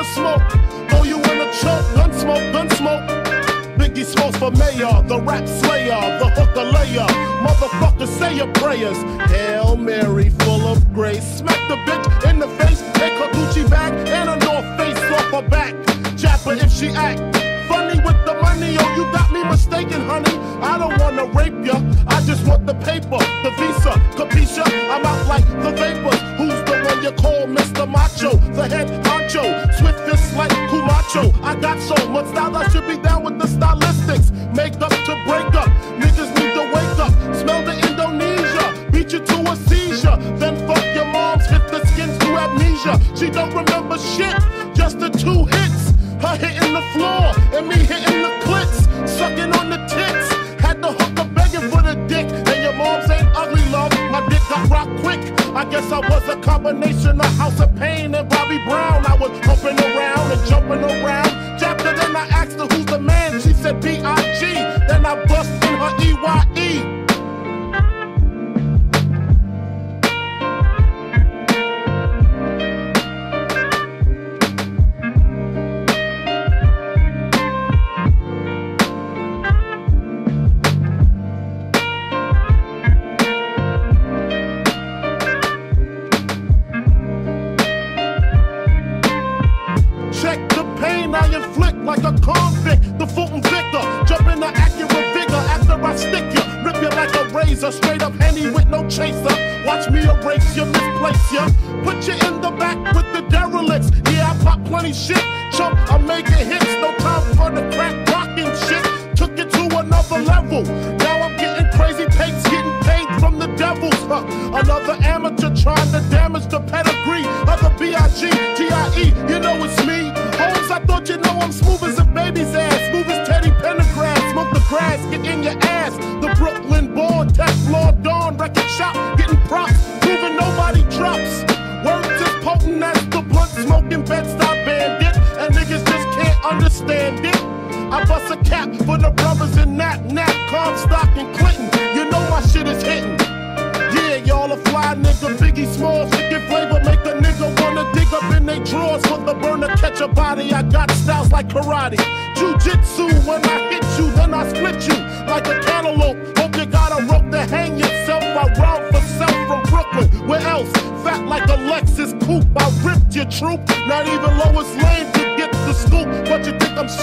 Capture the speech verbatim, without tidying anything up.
smoke. Throw you in a choke, gun smoke, gun smoke. Biggie Smalls for mayor, the rap slayer, the hooker layer. Motherfucker, say your prayers. Hail Mary, full of grace. Smack the bitch in the face, take her Gucci bag and a North Face off her back. Jap her if she act funny with the money. Oh, you got me mistaken, honey. I don't wanna rape ya, I just want the paper, the visa, capisha. I'm out like the vapors. Who's the one you call Mister Macho? The head honcho, swiftest like Kumacho. I got so much style, I should be down with the stylistics. Make up to break up, niggas need to wake up. Smell the Indonesia, beat you to a seizure. Then fuck your moms, hit the skins to amnesia. She don't remember shit, just the two hits. Her hitting the floor, and me hitting the clits. Sucking on the tits, had the hooker begging for the dick. And your moms ain't ugly, love, my dick got rock quick. I guess I was a combination of House of Pain and Bobby Brown. I was humping around and jumping around. Chapter, then I asked her who's the man. She said B I G Then I bust in her E Y E like a convict, the Fulton Victor. Jump in the accurate vigor after I stick you. Rip you like a razor, straight up Henny with no chaser. Watch me erase you, misplace you. Put you in the back with the derelicts. Yeah, I pop plenty shit. Chump, I'm making hits. No time for the crack rockin' shit. Took it to another level. Now I'm getting crazy takes, getting paid from the devils. Huh. Another amateur trying to damage the pedigree of the B I G T I E You know it's me. Holmes, I thought you know I'm smooth as a baby's ass. Smooth as Teddy Pendergrass. Smoke the grass, get in your ass. The Brooklyn born, Teflon Dawn, record shop, getting props, proving nobody drops. Words as potent as the blunt smoking Bed-Stuy bandit, and niggas just can't understand it. I bust a cap for the brothers in Nap, Nap, Comstock, and Clinton. You know my shit is hitting. Yeah, y'all a fly nigga, Biggie Smalls, chicken flavor, make a nigga wanna dig up in they drawers for the burner, catch a body. I got styles like karate, jiu-jitsu. When I hit you, then I split you like a cantaloupe. Hope you got a rope to hang yourself. I round for self from Brooklyn. Where else? Fat like a Lexus coupe. I ripped your troop. Not even Lois Lane could get the scoop. But you think I'm